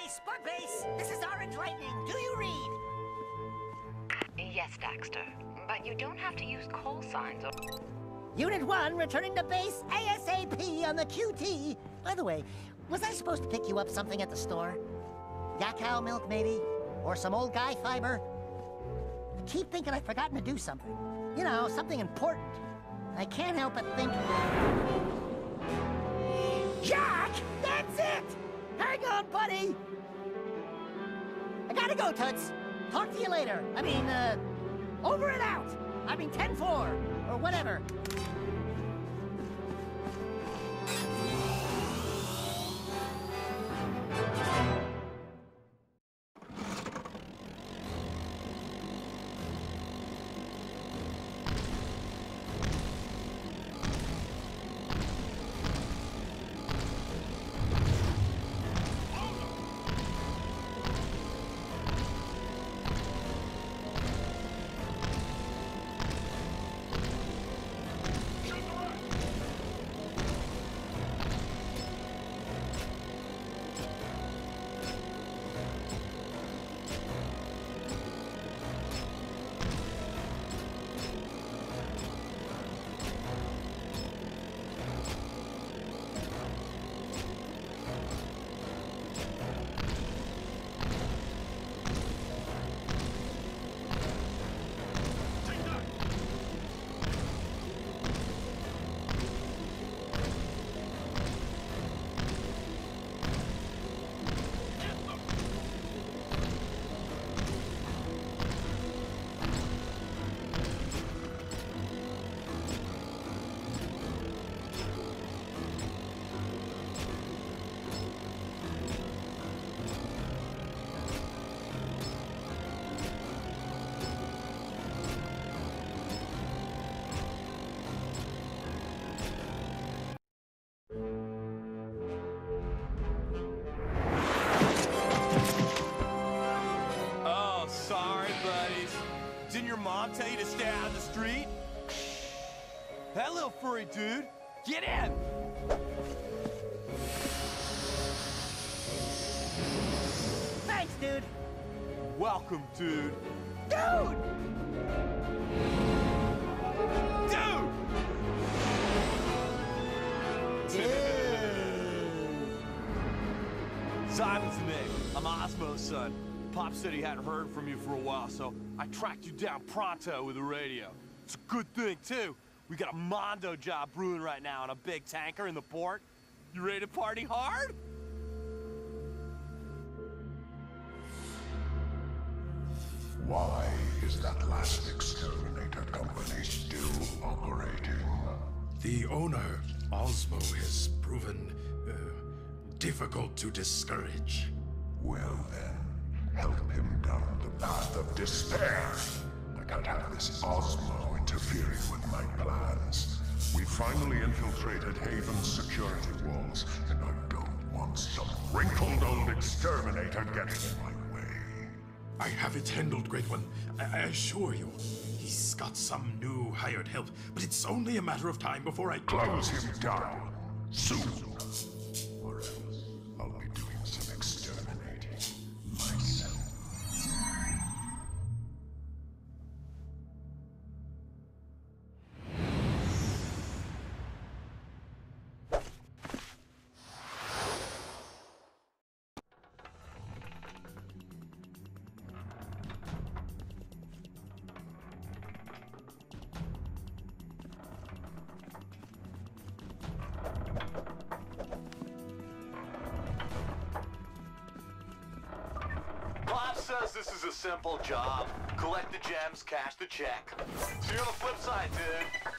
Spud base! This is Orange Lightning. Do you read? Yes, Daxter. But you don't have to use call signs or... Unit 1 returning to base ASAP on the QT. By the way, was I supposed to pick you up something at the store? Yak cow milk, maybe? Or some old guy fiber? I keep thinking I've forgotten to do something. You know, something important. I can't help but think... Jak! That's it! Hang on, buddy! I gotta go, Toots. Talk to you later. I mean, over and out. I mean, 10-4, or whatever. Didn't your mom tell you to stay out of the street? That little furry dude, get in! Thanks, dude. Welcome, dude. Dude! Dude! Simon's the name. I'm Osmo's son. Pop said he hadn't heard from you for a while, so I tracked you down pronto with the radio. It's a good thing, too. We got a Mondo job brewing right now on a big tanker in the port. You ready to party hard? Why is that last exterminator company still operating? The owner, Osmo, has proven difficult to discourage. Well then, help him down the path of despair. I can't have this Osmo interfering with my plans. We finally infiltrated Haven's security walls, and I don't want some wrinkled old exterminator getting in my way. I have it handled, Great One. I assure you. He's got some new hired help, but it's only a matter of time before I close him down. Soon. Or else I'll be doing some exterminating myself. Says this is a simple job. Collect the gems, cash the check. See you on the flip side, dude.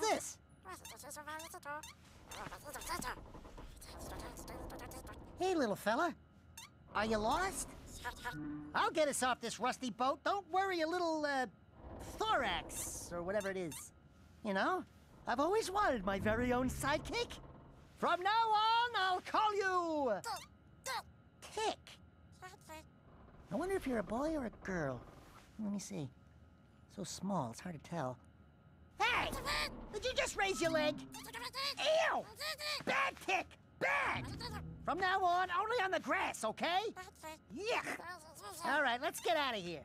this? Hey, little fella. Are you lost? I'll get us off this rusty boat. Don't worry, a little, thorax, or whatever it is. You know, I've always wanted my very own sidekick. From now on, I'll call you... Tick. I wonder if you're a boy or a girl. Let me see. So small, it's hard to tell. Hey! Did you just raise your leg? Ew! Bad Tick! Bad! From now on, only on the grass, okay? Yuck! All right, let's get out of here.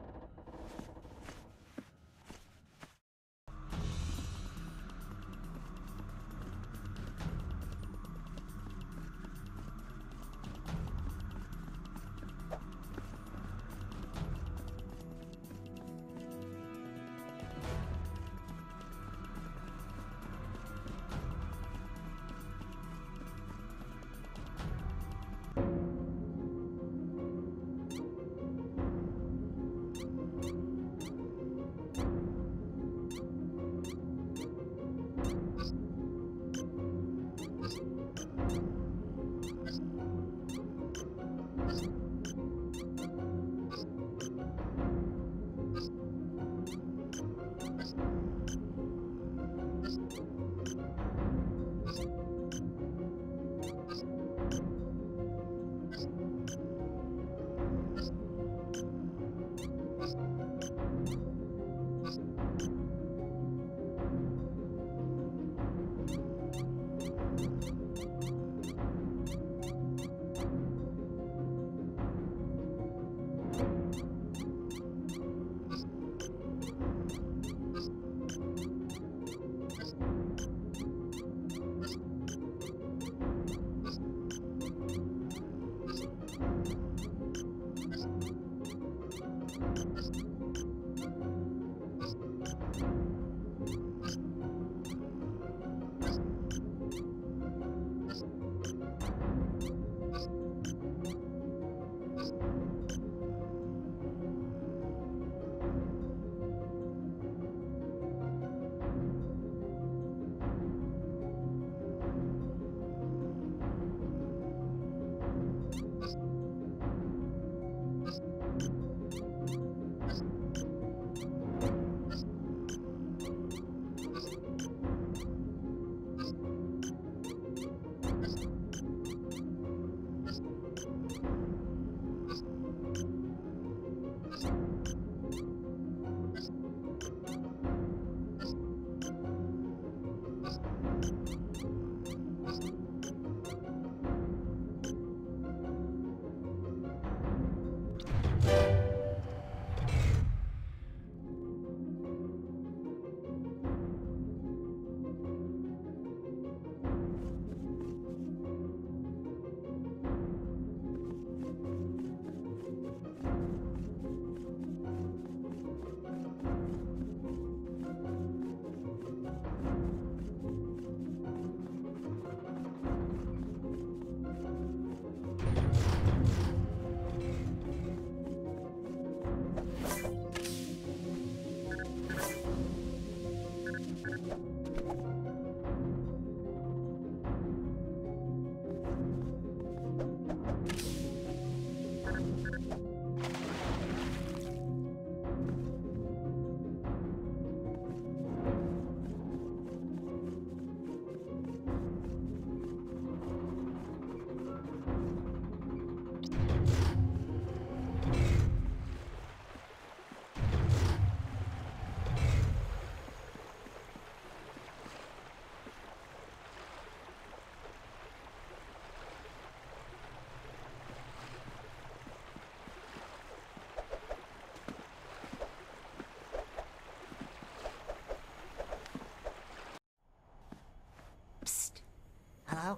Hello?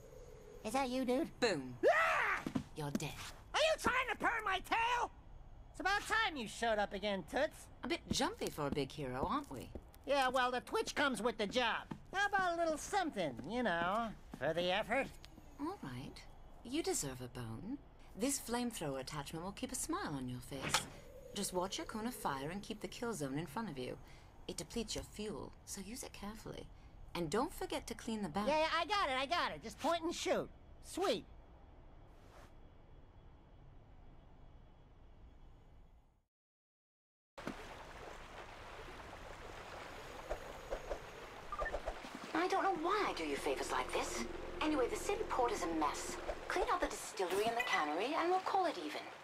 Is that you, dude? Boom. Ah! You're dead. Are you trying to perm my tail? It's about time you showed up again, Toots. A bit jumpy for a big hero, aren't we? Yeah, well, the twitch comes with the job. How about a little something, you know, for the effort? All right. You deserve a bone. This flamethrower attachment will keep a smile on your face. Just watch your cone of fire and keep the kill zone in front of you. It depletes your fuel, so use it carefully. And don't forget to clean the back. Yeah, I got it. Just point and shoot. Sweet. I don't know why I do you favors like this. Anyway, the city port is a mess. Clean out the distillery and the cannery, and we'll call it even.